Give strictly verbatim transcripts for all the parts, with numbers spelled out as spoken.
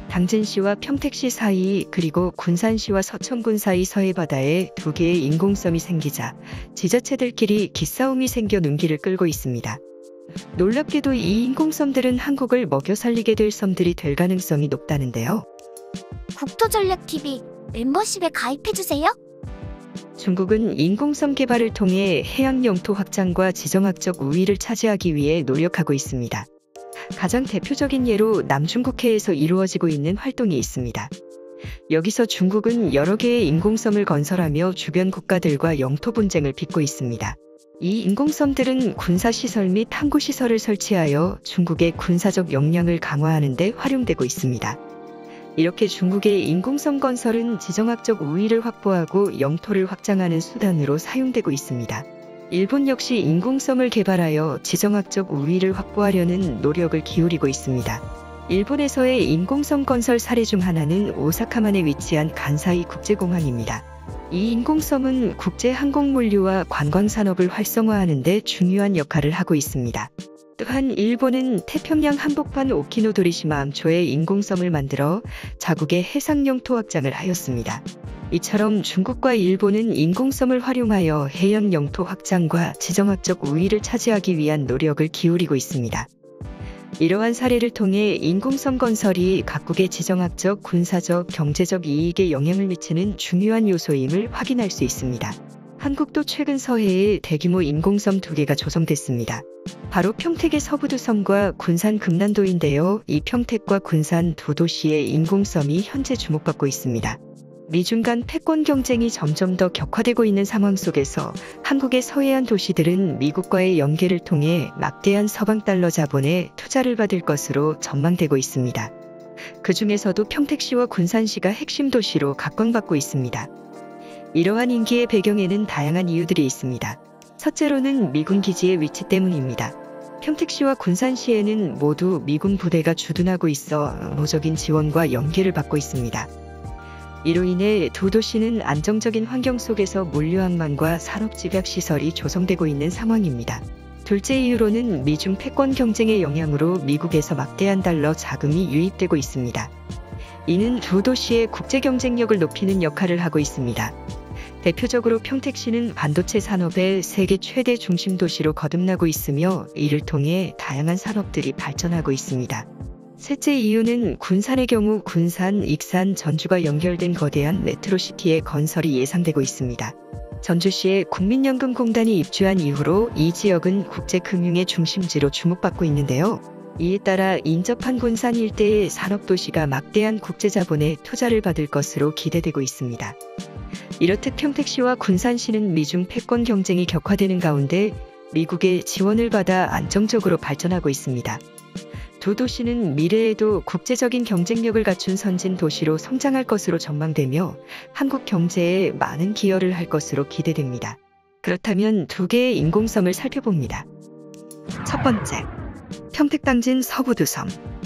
당진시와 평택시 사이 그리고 군산시와 서천군 사이 서해바다에 두 개의 인공섬이 생기자 지자체들끼리 기싸움이 생겨 눈길을 끌고 있습니다. 놀랍게도 이 인공섬들은 한국을 먹여 살리게 될 섬들이 될 가능성이 높다는데요. 국토전략티비 멤버십에 가입해주세요. 중국은 인공섬 개발을 통해 해양 영토 확장과 지정학적 우위를 차지하기 위해 노력하고 있습니다. 가장 대표적인 예로 남중국해에서 이루어지고 있는 활동이 있습니다. 여기서 중국은 여러 개의 인공섬을 건설하며 주변 국가들과 영토 분쟁을 빚고 있습니다. 이 인공섬들은 군사시설 및 항구시설을 설치하여 중국의 군사적 역량을 강화하는 데 활용되고 있습니다. 이렇게 중국의 인공섬 건설은 지정학적 우위를 확보하고 영토를 확장하는 수단으로 사용되고 있습니다. 일본 역시 인공섬을 개발하여 지정학적 우위를 확보하려는 노력을 기울이고 있습니다. 일본에서의 인공섬 건설 사례 중 하나는 오사카만에 위치한 간사이 국제공항입니다. 이 인공섬은 국제 항공물류와 관광산업을 활성화하는 데 중요한 역할을 하고 있습니다. 또한 일본은 태평양 한복판 오키노도리시마 암초에 인공섬을 만들어 자국의 해상 영토 확장을 하였습니다. 이처럼 중국과 일본은 인공섬을 활용하여 해양 영토 확장과 지정학적 우위를 차지하기 위한 노력을 기울이고 있습니다. 이러한 사례를 통해 인공섬 건설이 각국의 지정학적, 군사적, 경제적 이익에 영향을 미치는 중요한 요소임을 확인할 수 있습니다. 한국도 최근 서해에 대규모 인공섬 두 개가 조성됐습니다. 바로 평택의 서부두섬과 군산 금난도인데요. 이 평택과 군산 두 도시의 인공섬이 현재 주목받고 있습니다. 미중 간 패권 경쟁이 점점 더 격화되고 있는 상황 속에서 한국의 서해안 도시들은 미국과의 연계를 통해 막대한 서방 달러 자본에 투자를 받을 것으로 전망되고 있습니다. 그 중에서도 평택시와 군산시가 핵심 도시로 각광받고 있습니다. 이러한 인기의 배경에는 다양한 이유들이 있습니다. 첫째로는 미군 기지의 위치 때문입니다. 평택시와 군산시에는 모두 미군 부대가 주둔하고 있어 안보적인 지원과 연계를 받고 있습니다. 이로 인해 두 도시는 안정적인 환경 속에서 물류항만과 산업집약시설이 조성되고 있는 상황입니다. 둘째 이유로는 미중 패권 경쟁의 영향으로 미국에서 막대한 달러 자금이 유입되고 있습니다. 이는 두 도시의 국제 경쟁력을 높이는 역할을 하고 있습니다. 대표적으로 평택시는 반도체 산업의 세계 최대 중심 도시로 거듭나고 있으며 이를 통해 다양한 산업들이 발전하고 있습니다. 셋째 이유는 군산의 경우 군산, 익산, 전주가 연결된 거대한 메트로시티의 건설이 예상되고 있습니다. 전주시에 국민연금공단이 입주한 이후로 이 지역은 국제금융의 중심지로 주목받고 있는데요. 이에 따라 인접한 군산 일대의 산업도시가 막대한 국제자본의 투자를 받을 것으로 기대되고 있습니다. 이렇듯 평택시와 군산시는 미중 패권 경쟁이 격화되는 가운데 미국의 지원을 받아 안정적으로 발전하고 있습니다. 두 도시는 미래에도 국제적인 경쟁력을 갖춘 선진 도시로 성장할 것으로 전망되며 한국 경제에 많은 기여를 할 것으로 기대됩니다. 그렇다면 두 개의 인공섬을 살펴봅니다. 첫 번째, 평택당진 서부두섬.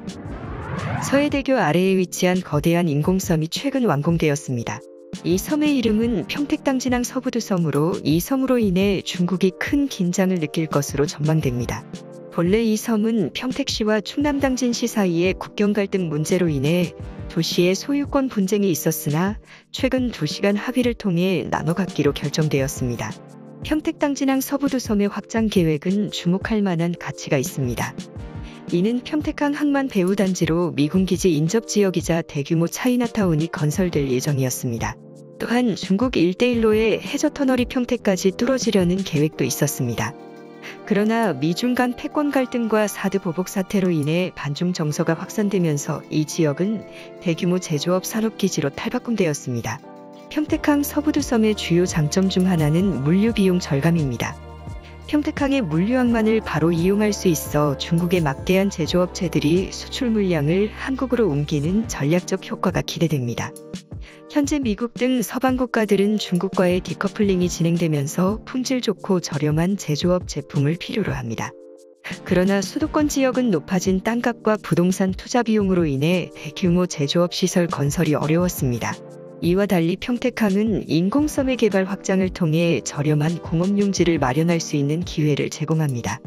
서해대교 아래에 위치한 거대한 인공섬이 최근 완공되었습니다. 이 섬의 이름은 평택당진항 서부두섬으로 이 섬으로 인해 중국이 큰 긴장을 느낄 것으로 전망됩니다. 본래 이 섬은 평택시와 충남당진시 사이의 국경 갈등 문제로 인해 도시의 소유권 분쟁이 있었으나 최근 두 시간 합의를 통해 나눠 갖기로 결정되었습니다. 평택당진항 서부두섬의 확장 계획은 주목할 만한 가치가 있습니다. 이는 평택항 항만 배후 단지로 미군기지 인접지역이자 대규모 차이나타운이 건설될 예정이었습니다. 또한 중국 일대일로의 해저터널이 평택까지 뚫어지려는 계획도 있었습니다. 그러나 미중 간 패권 갈등과 사드 보복 사태로 인해 반중 정서가 확산되면서 이 지역은 대규모 제조업 산업기지로 탈바꿈되었습니다. 평택항 서부두섬의 주요 장점 중 하나는 물류 비용 절감입니다. 평택항의 물류항만을 바로 이용할 수 있어 중국의 막대한 제조업체들이 수출 물량을 한국으로 옮기는 전략적 효과가 기대됩니다. 현재 미국 등 서방 국가들은 중국과의 디커플링이 진행되면서 품질 좋고 저렴한 제조업 제품을 필요로 합니다. 그러나 수도권 지역은 높아진 땅값과 부동산 투자 비용으로 인해 대규모 제조업 시설 건설이 어려웠습니다. 이와 달리 평택항은 인공섬의 개발 확장을 통해 저렴한 공업용지를 마련할 수 있는 기회를 제공합니다.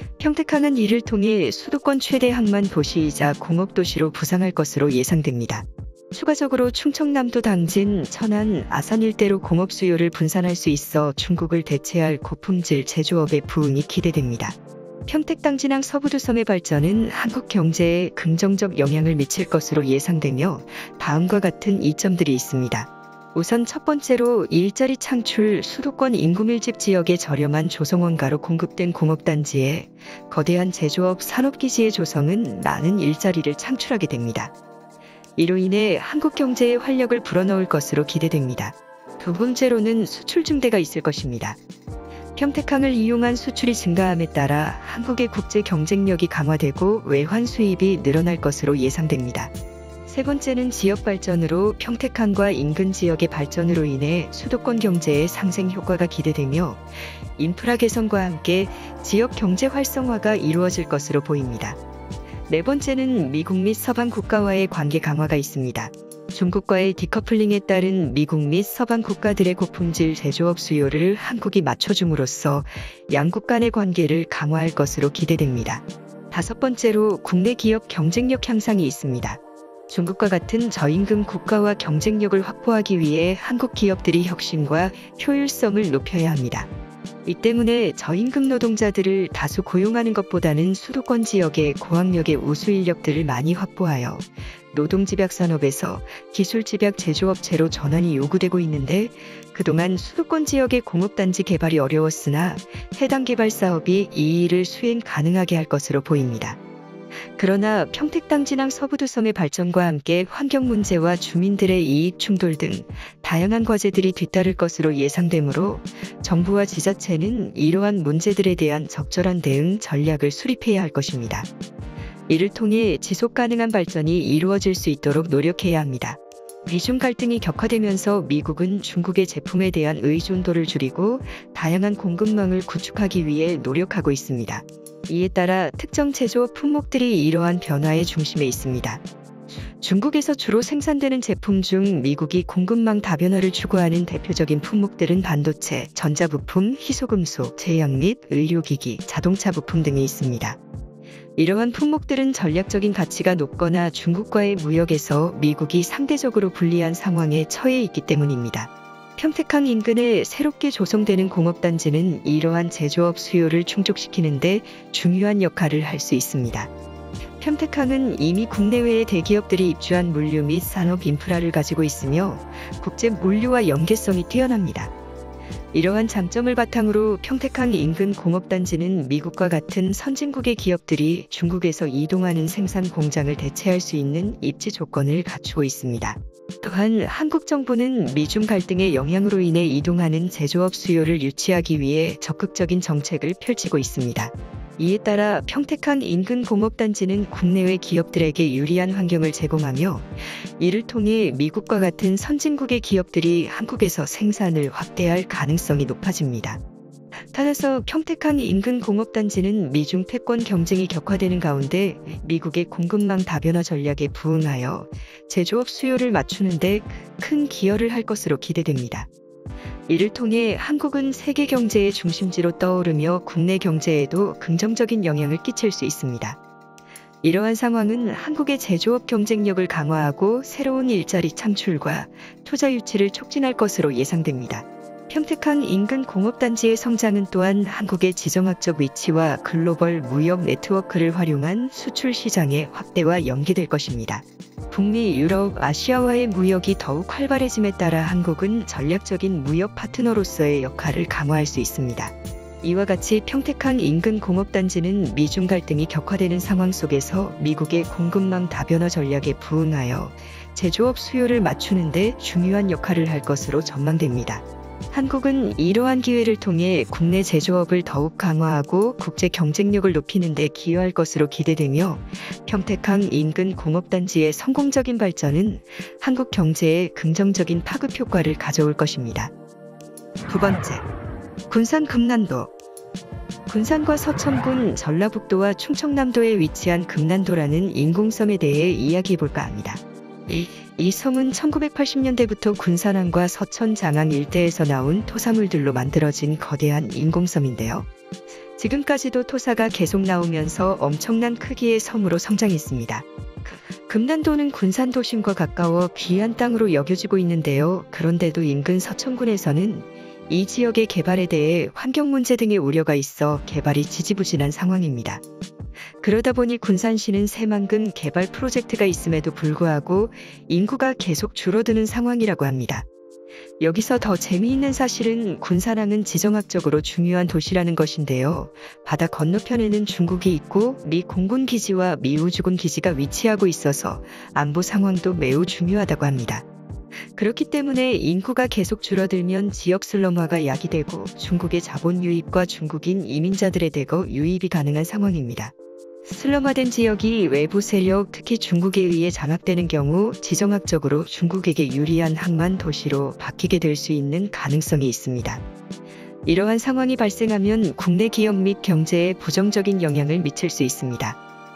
평택항은 이를 통해 수도권 최대 항만 도시이자 공업도시로 부상할 것으로 예상됩니다. 추가적으로 충청남도 당진, 천안, 아산 일대로 공업 수요를 분산할 수 있어 중국을 대체할 고품질 제조업의 부흥이 기대됩니다. 평택 당진항 서부두섬의 발전은 한국 경제에 긍정적 영향을 미칠 것으로 예상되며 다음과 같은 이점들이 있습니다. 우선 첫 번째로 일자리 창출, 수도권 인구 밀집 지역의 저렴한 조성원가로 공급된 공업단지에 거대한 제조업 산업기지의 조성은 많은 일자리를 창출하게 됩니다. 이로 인해 한국 경제에 활력을 불어넣을 것으로 기대됩니다. 두 번째로는 수출 증대가 있을 것입니다. 평택항을 이용한 수출이 증가함에 따라 한국의 국제 경쟁력이 강화되고 외환 수입이 늘어날 것으로 예상됩니다. 세 번째는 지역 발전으로 평택항과 인근 지역의 발전으로 인해 수도권 경제의 상생 효과가 기대되며 인프라 개선과 함께 지역 경제 활성화가 이루어질 것으로 보입니다. 네 번째는 미국 및 서방 국가와의 관계 강화가 있습니다. 중국과의 디커플링에 따른 미국 및 서방 국가들의 고품질 제조업 수요를 한국이 맞춰줌으로써 양국 간의 관계를 강화할 것으로 기대됩니다. 다섯 번째로 국내 기업 경쟁력 향상이 있습니다. 중국과 같은 저임금 국가와 경쟁력을 확보하기 위해 한국 기업들이 혁신과 효율성을 높여야 합니다. 이 때문에 저임금 노동자들을 다수 고용하는 것보다는 수도권 지역의 고학력의 우수 인력들을 많이 확보하여 노동집약 산업에서 기술집약 제조업체로 전환이 요구되고 있는데 그동안 수도권 지역의 공업단지 개발이 어려웠으나 해당 개발 사업이 이 일을 수행 가능하게 할 것으로 보입니다. 그러나 평택 당진항 서부두섬의 발전과 함께 환경 문제와 주민들의 이익 충돌 등 다양한 과제들이 뒤따를 것으로 예상되므로 정부와 지자체는 이러한 문제들에 대한 적절한 대응 전략을 수립해야 할 것입니다. 이를 통해 지속 가능한 발전이 이루어질 수 있도록 노력해야 합니다. 미중 갈등이 격화되면서 미국은 중국의 제품에 대한 의존도를 줄이고 다양한 공급망을 구축하기 위해 노력하고 있습니다. 이에 따라 특정 제조업 품목들이 이러한 변화의 중심에 있습니다. 중국에서 주로 생산되는 제품 중 미국이 공급망 다변화를 추구하는 대표적인 품목들은 반도체, 전자부품, 희소금속, 제약 및 의료기기, 자동차 부품 등이 있습니다. 이러한 품목들은 전략적인 가치가 높거나 중국과의 무역에서 미국이 상대적으로 불리한 상황에 처해 있기 때문입니다. 평택항 인근에 새롭게 조성되는 공업단지는 이러한 제조업 수요를 충족시키는 데 중요한 역할을 할 수 있습니다. 평택항은 이미 국내외의 대기업들이 입주한 물류 및 산업 인프라를 가지고 있으며 국제 물류와 연계성이 뛰어납니다. 이러한 장점을 바탕으로 평택항 인근 공업단지는 미국과 같은 선진국의 기업들이 중국에서 이동하는 생산 공장을 대체할 수 있는 입지 조건을 갖추고 있습니다. 또한 한국 정부는 미중 갈등의 영향으로 인해 이동하는 제조업 수요를 유치하기 위해 적극적인 정책을 펼치고 있습니다. 이에 따라 평택항 인근 공업단지는 국내외 기업들에게 유리한 환경을 제공하며 이를 통해 미국과 같은 선진국의 기업들이 한국에서 생산을 확대할 가능성이 높아집니다. 따라서 평택항 인근 공업단지는 미중 패권 경쟁이 격화되는 가운데 미국의 공급망 다변화 전략에 부응하여 제조업 수요를 맞추는 데 큰 기여를 할 것으로 기대됩니다. 이를 통해 한국은 세계 경제의 중심지로 떠오르며 국내 경제에도 긍정적인 영향을 끼칠 수 있습니다. 이러한 상황은 한국의 제조업 경쟁력을 강화하고 새로운 일자리 창출과 투자 유치를 촉진할 것으로 예상됩니다. 평택항 인근 공업단지의 성장은 또한 한국의 지정학적 위치와 글로벌 무역 네트워크를 활용한 수출 시장의 확대와 연계될 것입니다. 북미, 유럽, 아시아와의 무역이 더욱 활발해짐에 따라 한국은 전략적인 무역 파트너로서의 역할을 강화할 수 있습니다. 이와 같이 평택항 인근 공업단지는 미중 갈등이 격화되는 상황 속에서 미국의 공급망 다변화 전략에 부응하여 제조업 수요를 맞추는 데 중요한 역할을 할 것으로 전망됩니다. 한국은 이러한 기회를 통해 국내 제조업을 더욱 강화하고 국제 경쟁력을 높이는 데 기여할 것으로 기대되며 평택항 인근 공업단지의 성공적인 발전은 한국 경제에 긍정적인 파급 효과를 가져올 것입니다. 두 번째, 군산 금난도. 군산과 서천군, 전라북도와 충청남도에 위치한 금난도라는 인공섬에 대해 이야기해볼까 합니다. 이, 이 섬은 천구백팔십 년대부터 군산항과 서천 장항 일대에서 나온 토사물들로 만들어진 거대한 인공섬인데요. 지금까지도 토사가 계속 나오면서 엄청난 크기의 섬으로 성장했습니다. 금난도는 군산 도심과 가까워 귀한 땅으로 여겨지고 있는데요. 그런데도 인근 서천군에서는 이 지역의 개발에 대해 환경 문제 등의 우려가 있어 개발이 지지부진한 상황입니다. 그러다 보니 군산시는 새만금 개발 프로젝트가 있음에도 불구하고 인구가 계속 줄어드는 상황이라고 합니다. 여기서 더 재미있는 사실은 군산항은 지정학적으로 중요한 도시라는 것인데요. 바다 건너편에는 중국이 있고 미 공군기지와 미 우주군 기지가 위치하고 있어서 안보 상황도 매우 중요하다고 합니다. 그렇기 때문에 인구가 계속 줄어들면 지역 슬럼화가 야기되고 중국의 자본 유입과 중국인 이민자들의 대거 유입이 가능한 상황입니다. 슬럼화된 지역이 외부 세력, 특히 중국에 의해 장악되는 경우 지정학적으로 중국에게 유리한 항만 도시로 바뀌게 될 수 있는 가능성이 있습니다. 이러한 상황이 발생하면 국내 기업 및 경제에 부정적인 영향을 미칠 수 있습니다.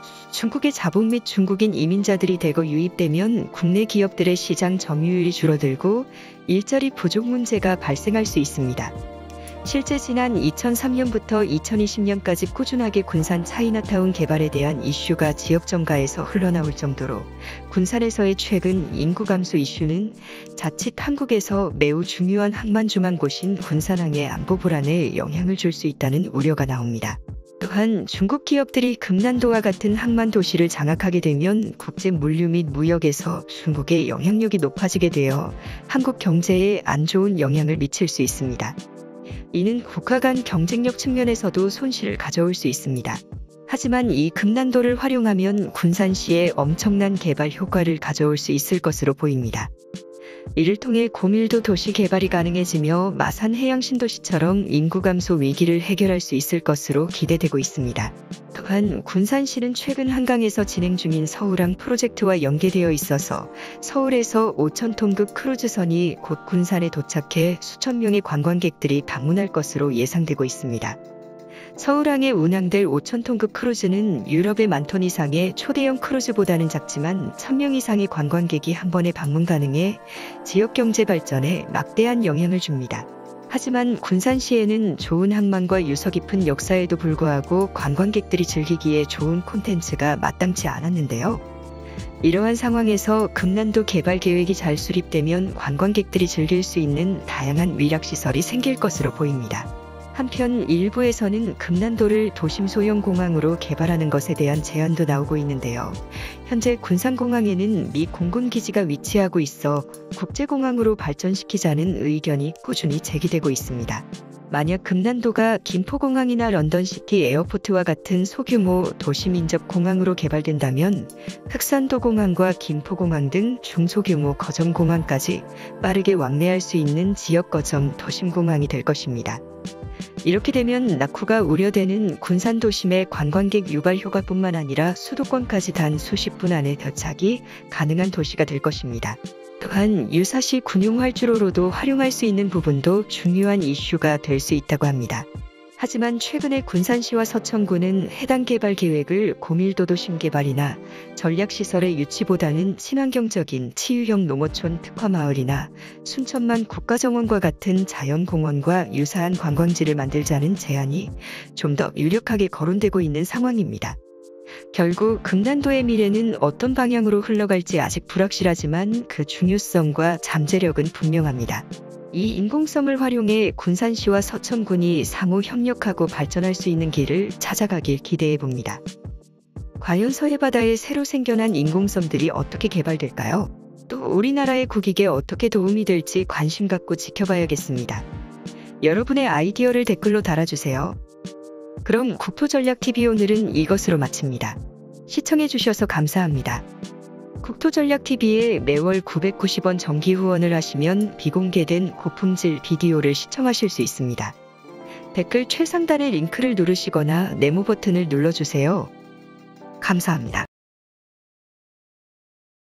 중국의 자본 및 중국인 이민자들이 대거 유입되면 국내 기업들의 시장 점유율이 줄어들고 일자리 부족 문제가 발생할 수 있습니다. 실제 지난 이천삼 년부터 이천이십 년까지 꾸준하게 군산 차이나타운 개발에 대한 이슈가 지역 정가에서 흘러나올 정도로 군산에서의 최근 인구 감소 이슈는 자칫 한국에서 매우 중요한 항만 중한 곳인 군산항의 안보 불안에 영향을 줄 수 있다는 우려가 나옵니다. 또한 중국 기업들이 금난도와 같은 항만 도시를 장악하게 되면 국제 물류 및 무역에서 중국의 영향력이 높아지게 되어 한국 경제에 안 좋은 영향을 미칠 수 있습니다. 이는 국가 간 경쟁력 측면에서도 손실을 가져올 수 있습니다. 하지만 이 금난도를 활용하면 군산시에 엄청난 개발 효과를 가져올 수 있을 것으로 보입니다. 이를 통해 고밀도 도시 개발이 가능해지며 마산 해양 신도시처럼 인구 감소 위기를 해결할 수 있을 것으로 기대되고 있습니다. 또한 군산시는 최근 한강에서 진행 중인 서울항 프로젝트와 연계되어 있어서 서울에서 오천 톤급 크루즈선이 곧 군산에 도착해 수천 명의 관광객들이 방문할 것으로 예상되고 있습니다. 서울항에 운항될 오천 톤급 크루즈는 유럽의 만 톤 이상의 초대형 크루즈보다는 작지만 천 명 이상의 관광객이 한 번에 방문 가능해 지역 경제 발전에 막대한 영향을 줍니다. 하지만 군산시에는 좋은 항만과 유서 깊은 역사에도 불구하고 관광객들이 즐기기에 좋은 콘텐츠가 마땅치 않았는데요. 이러한 상황에서 금난도 개발 계획이 잘 수립되면 관광객들이 즐길 수 있는 다양한 위락시설이 생길 것으로 보입니다. 한편 일부에서는 금난도를 도심 소형 공항으로 개발하는 것에 대한 제안도 나오고 있는데요. 현재 군산공항에는 미 공군기지가 위치하고 있어 국제공항으로 발전시키자는 의견이 꾸준히 제기되고 있습니다. 만약 금난도가 김포공항이나 런던시티 에어포트와 같은 소규모 도시민접 공항으로 개발된다면 흑산도공항과 김포공항 등 중소규모 거점공항까지 빠르게 왕래할 수 있는 지역 거점 도심공항이 될 것입니다. 이렇게 되면 낙후가 우려되는 군산 도심의 관광객 유발 효과뿐만 아니라 수도권까지 단 수십 분 안에 도착이 가능한 도시가 될 것입니다. 또한 유사시 군용활주로로도 활용할 수 있는 부분도 중요한 이슈가 될 수 있다고 합니다. 하지만 최근에 군산시와 서천군은 해당 개발 계획을 고밀도 도심 개발이나 전략시설의 유치보다는 친환경적인 치유형 농어촌 특화마을이나 순천만 국가정원과 같은 자연공원과 유사한 관광지를 만들자는 제안이 좀 더 유력하게 거론되고 있는 상황입니다. 결국 금난도의 미래는 어떤 방향으로 흘러갈지 아직 불확실하지만 그 중요성과 잠재력은 분명합니다. 이 인공섬을 활용해 군산시와 서천군이 상호 협력하고 발전할 수 있는 길을 찾아가길 기대해 봅니다. 과연 서해바다에 새로 생겨난 인공섬들이 어떻게 개발될까요? 또 우리나라의 국익에 어떻게 도움이 될지 관심 갖고 지켜봐야겠습니다. 여러분의 아이디어를 댓글로 달아주세요. 그럼 국토전략티비 오늘은 이것으로 마칩니다. 시청해주셔서 감사합니다. 국토전략티비에 매월 구백구십 원 정기 후원을 하시면 비공개된 고품질 비디오를 시청하실 수 있습니다. 댓글 최상단의 링크를 누르시거나 네모 버튼을 눌러주세요. 감사합니다.